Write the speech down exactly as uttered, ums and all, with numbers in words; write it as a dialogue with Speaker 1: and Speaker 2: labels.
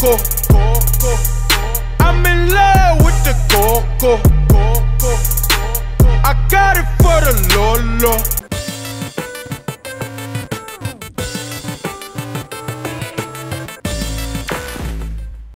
Speaker 1: coco. I'm in love with the coco. I got it for the Lolo.